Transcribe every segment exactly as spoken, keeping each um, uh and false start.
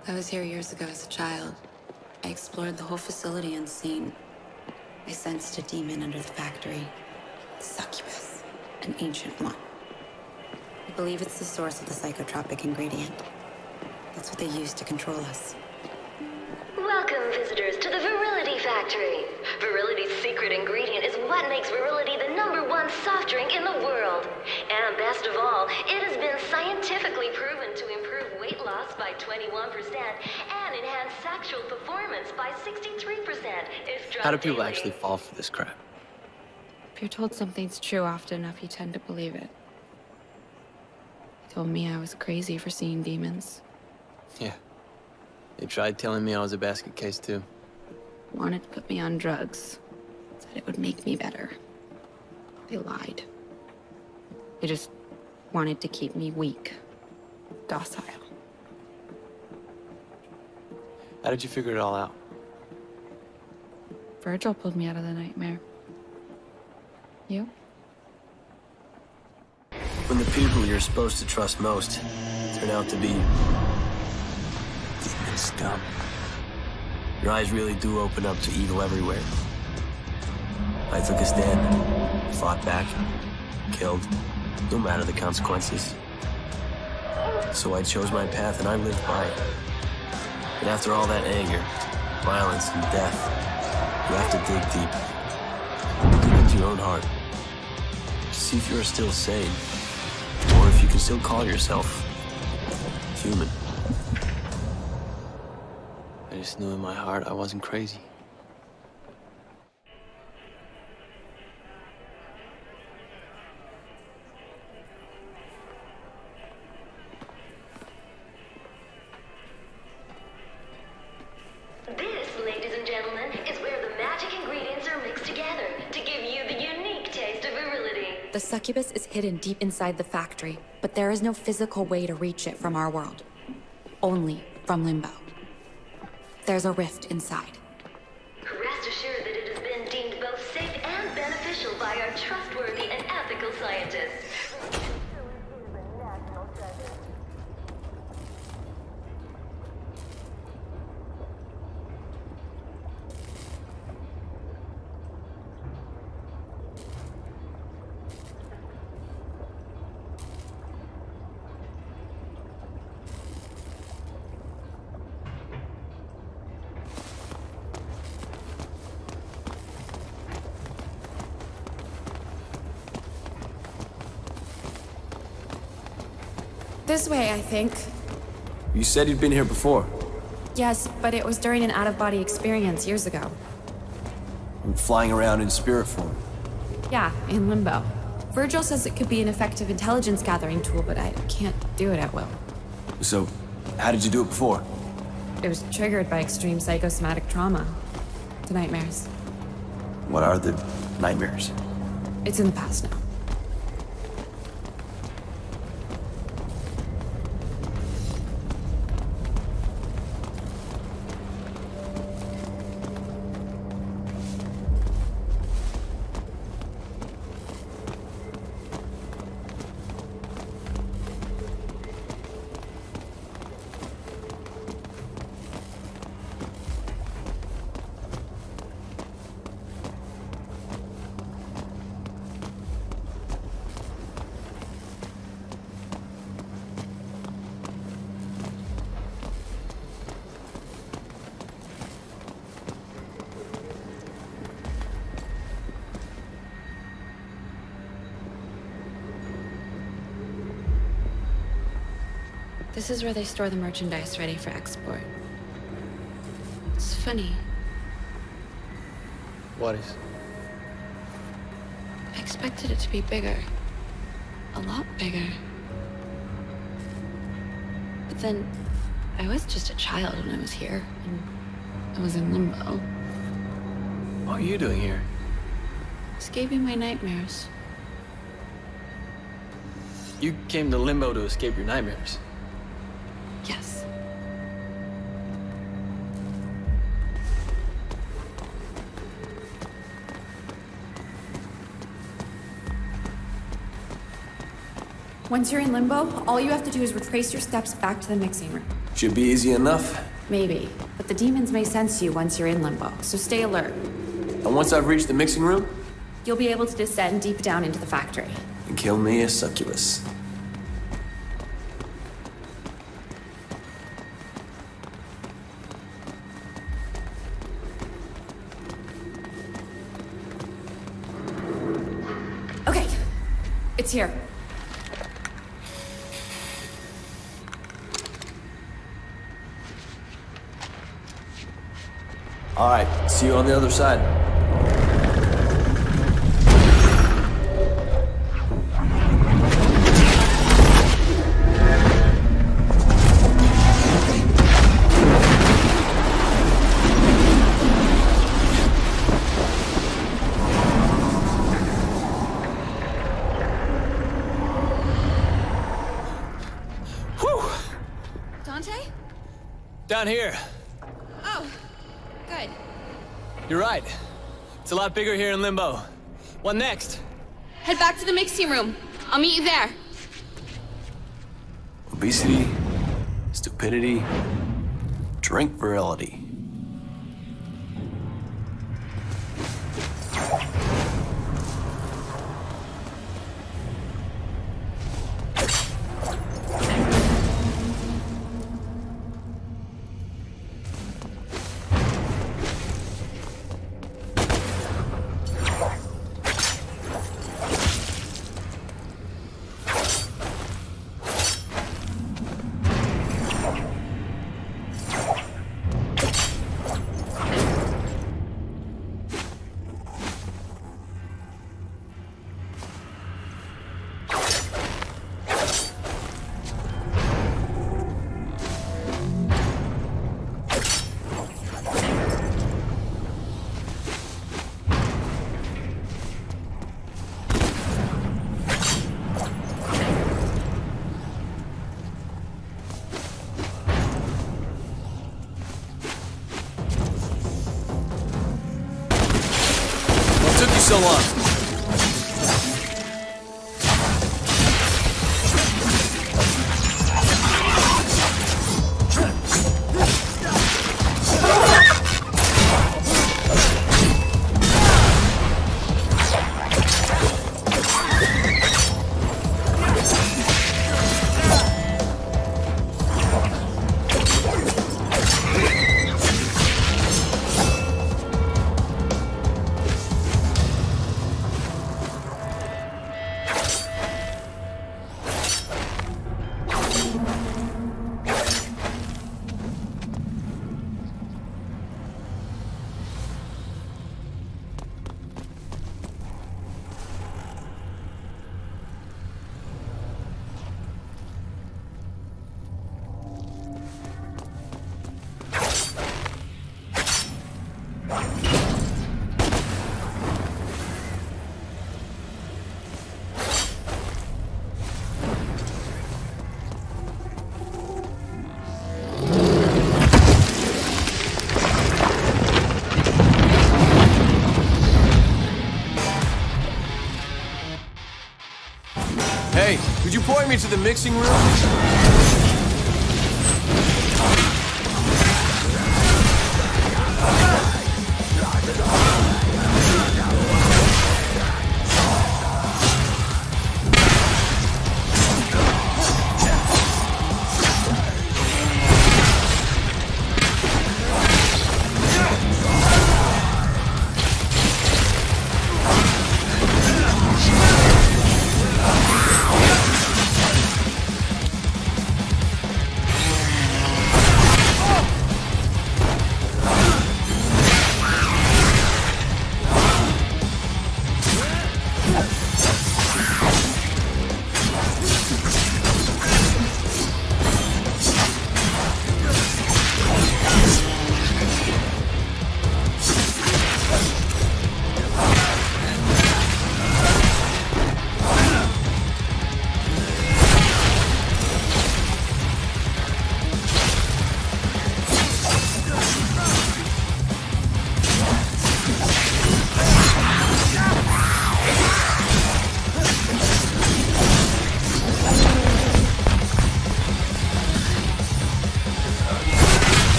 I was here years ago as a child. I explored the whole facility unseen. I sensed a demon under the factory. Succubus, an ancient one. I believe it's the source of the psychotropic ingredient. That's what they use to control us. Welcome, visitors, to the Virility Factory. Virility's secret ingredient is what makes Virility the number one soft drink in the world. And best of all, it has been scientifically proven to improve weight loss by twenty-one percent and enhance sexual performance by sixty-three percent. If drunk How do people daily. actually fall for this crap? If you're told something's true often enough, you tend to believe it. They told me I was crazy for seeing demons. Yeah. They tried telling me I was a basket case, too. Wanted to put me on drugs. Said it would make me better. They lied. They just wanted to keep me weak. Docile. How did you figure it all out? Virgil pulled me out of the nightmare. You? When the people you're supposed to trust most turn out to be demon scum, your eyes really do open up to evil everywhere. I took a stand, fought back, killed, no matter the consequences. So I chose my path and I lived by it. And after all that anger, violence, and death, you have to dig deep. Dig into your own heart. To see if you're still sane, or if you can still call yourself human. I just knew in my heart I wasn't crazy. This, ladies and gentlemen, is where the magic ingredients are mixed together to give you the unique taste of virility. The succubus is hidden deep inside the factory, but there is no physical way to reach it from our world. Only from Limbo. There's a rift inside. Rest assured that it has been deemed both safe and beneficial by our trustworthy and ethical scientists. This way, I think. You said you'd been here before. Yes, but it was during an out-of-body experience years ago. I'm flying around in spirit form. Yeah, in Limbo. Virgil says it could be an effective intelligence gathering tool, but I can't do it at will. So, how did you do it before? It was triggered by extreme psychosomatic trauma. To nightmares. What are the nightmares? It's in the past now. This is where they store the merchandise ready for export. It's funny. What is? I expected it to be bigger. A lot bigger. But then, I was just a child when I was here, and I was in Limbo. What are you doing here? Escaping my nightmares. You came to Limbo to escape your nightmares. Yes. Once you're in Limbo, all you have to do is retrace your steps back to the mixing room. Should be easy enough. Maybe, but the demons may sense you once you're in Limbo, so stay alert. And once I've reached the mixing room? You'll be able to descend deep down into the factory. And kill me a succubus. Okay, it's here. All right, see you on the other side. Dante? Down here. Oh, good. You're right. It's a lot bigger here in Limbo. What next? Head back to the mixing room. I'll meet you there. Obesity, stupidity, drink virility. What took you so long? Hey, could you point me to the mixing room?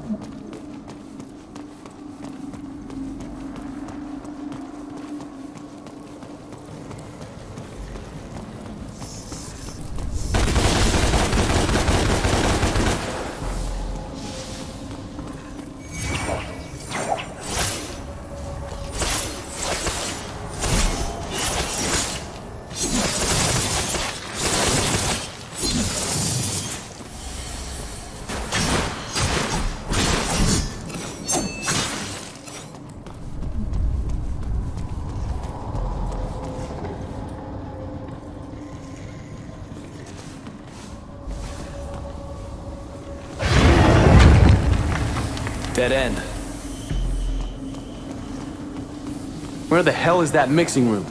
Dead end. Where the hell is that mixing room?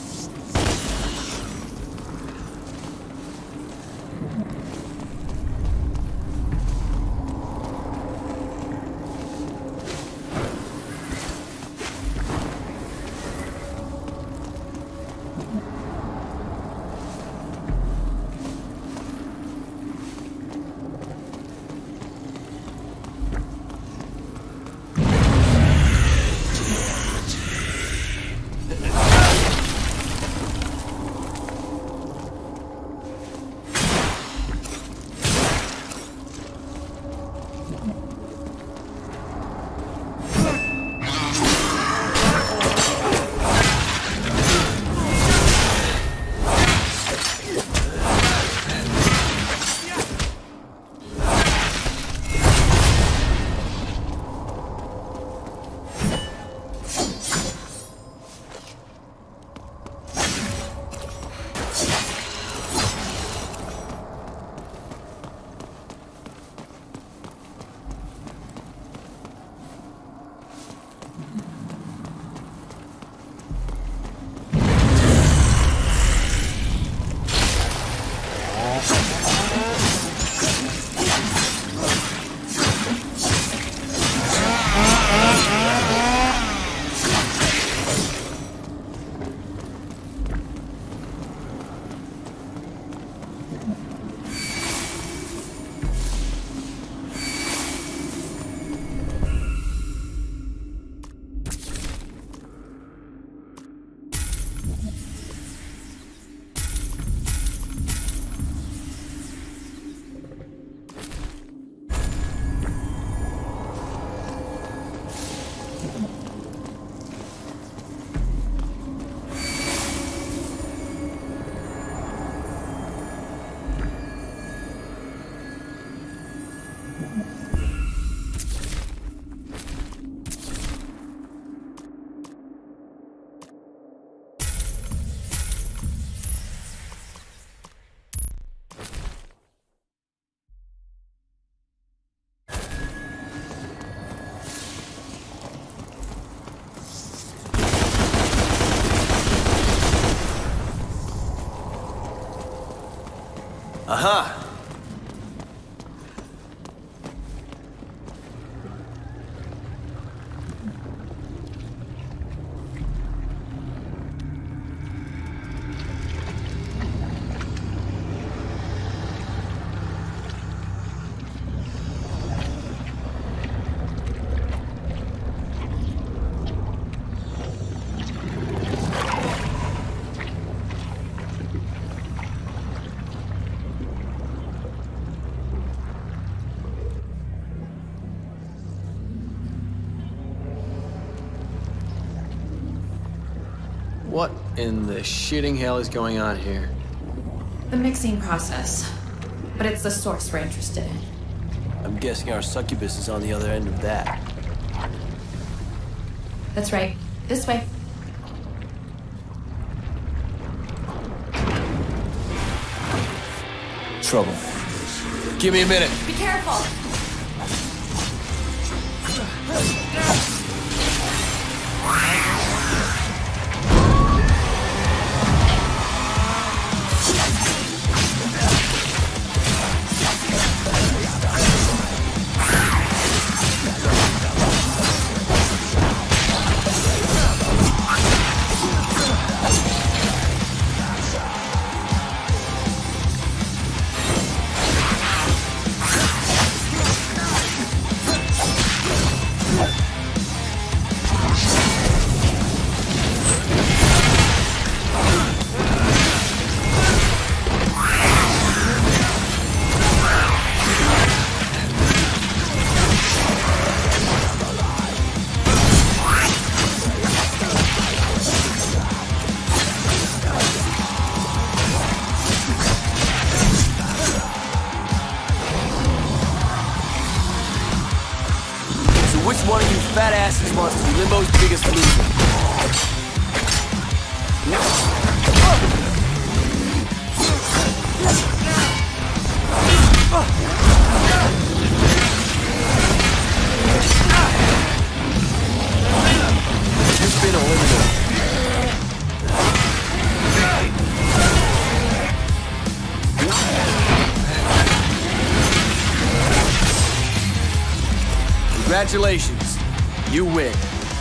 Aha! What in the shitting hell is going on here? The mixing process. But it's the source we're interested in. I'm guessing our succubus is on the other end of that. That's right. This way. Trouble. Give me a minute. Be careful! which one of you fat asses wants to be Limbo's biggest loser? You've been eliminated. Congratulations. You win.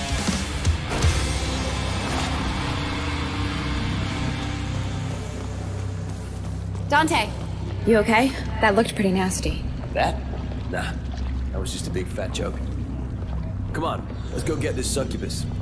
Dante, you okay? That looked pretty nasty. That? Nah. That was just a big fat joke. Come on, let's go get this succubus.